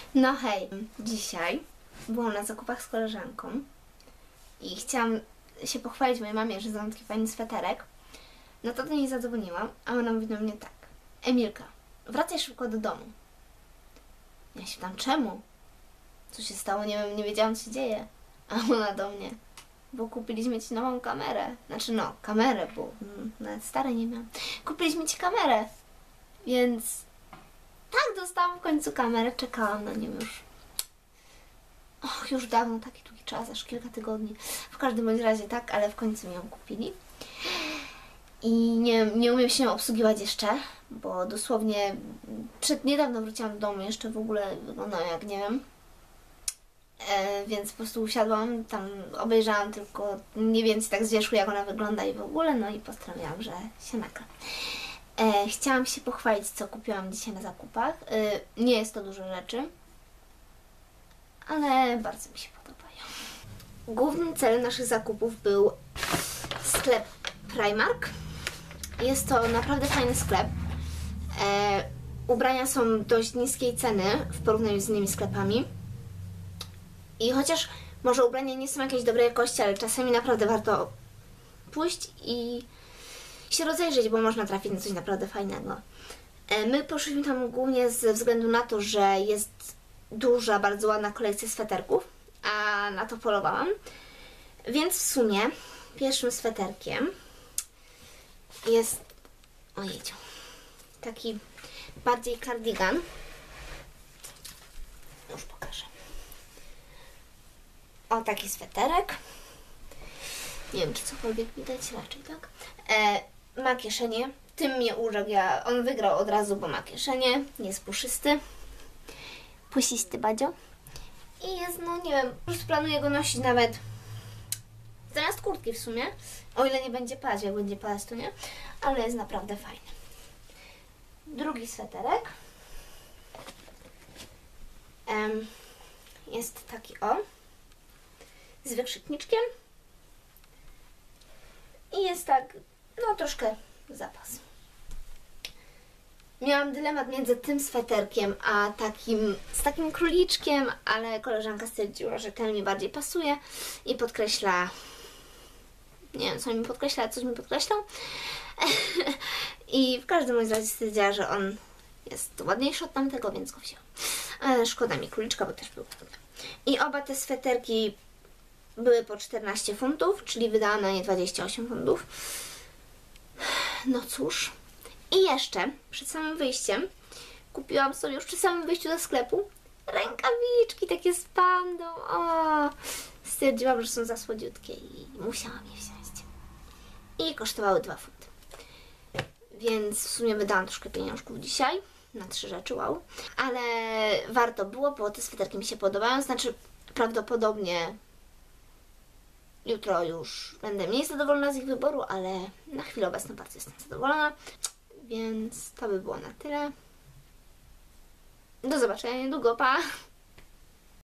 No hej, dzisiaj byłam na zakupach z koleżanką i chciałam się pochwalić mojej mamie, że znam taki fajny sweterek. No to do niej zadzwoniłam, a ona mówi do mnie tak: Emilka, wracaj szybko do domu. Ja się tam, czemu? Co się stało? Nie wiem, nie wiedziałam, co się dzieje. A ona do mnie: bo kupiliśmy ci nową kamerę. Znaczy no, kamerę, bo nawet starej nie miałam. Kupiliśmy ci kamerę, więc tak, dostałam w końcu kamerę, czekałam na nią już. Och, już dawno, taki długi czas, aż kilka tygodni. W każdym bądź razie tak, ale w końcu mi ją kupili. I nie umiem się obsługiwać jeszcze, bo dosłownie niedawno wróciłam do domu, jeszcze w ogóle wyglądałam jak nie wiem. Więc po prostu usiadłam, tam obejrzałam tylko mniej więcej tak z wierzchu, jak ona wygląda i w ogóle, no i postanowiłam, że się nagram. Chciałam się pochwalić, co kupiłam dzisiaj na zakupach. Nie jest to dużo rzeczy, ale bardzo mi się podobają. Głównym celem naszych zakupów był sklep Primark. Jest to naprawdę fajny sklep. Ubrania są dość niskiej ceny w porównaniu z innymi sklepami. I chociaż może ubrania nie są jakiejś dobrej jakości, ale czasami naprawdę warto pójść i się rozejrzeć, bo można trafić na coś naprawdę fajnego. My poszliśmy tam głównie ze względu na to, że jest duża, bardzo ładna kolekcja sweterków, a na to polowałam. Więc w sumie pierwszym sweterkiem jest, ojejciu, taki bardziej cardigan. Już pokażę. O, taki sweterek. Nie wiem, czy cokolwiek widać, raczej tak. Ma kieszenie. Tym mnie urzekł. On wygrał od razu, bo ma kieszenie. Jest puszysty. Pusisty badzio. I jest, no nie wiem, po prostu planuję go nosić nawet zamiast kurtki w sumie. O ile nie będzie padać, jak będzie padać, to nie. Ale jest naprawdę fajny. Drugi sweterek. Jest taki o. Z wykrzykniczkiem. I jest tak, no troszkę zapas. Miałam dylemat między tym sweterkiem a z takim króliczkiem, ale koleżanka stwierdziła, że ten mi bardziej pasuje i podkreśla, nie wiem co mi podkreśla, ale coś mi podkreślał. I w każdym razie stwierdziła, że on jest ładniejszy od tamtego, więc go wzięłam. Szkoda mi króliczka, bo też był ładny. I oba te sweterki były po 14 funtów, czyli wydałam na nie 28 funtów. No cóż. I jeszcze przed samym wyjściem kupiłam sobie już przy samym wyjściu do sklepu rękawiczki takie z pandą. O, stwierdziłam, że są za słodziutkie i musiałam je wziąć. I kosztowały 2 funty. Więc w sumie wydałam troszkę pieniążków dzisiaj na 3 rzeczy, wow. Ale warto było, bo te sweterki mi się podobają. Znaczy prawdopodobnie jutro już będę mniej zadowolona z ich wyboru, ale na chwilę obecną bardzo jestem zadowolona. Więc to by było na tyle. Do zobaczenia niedługo, pa!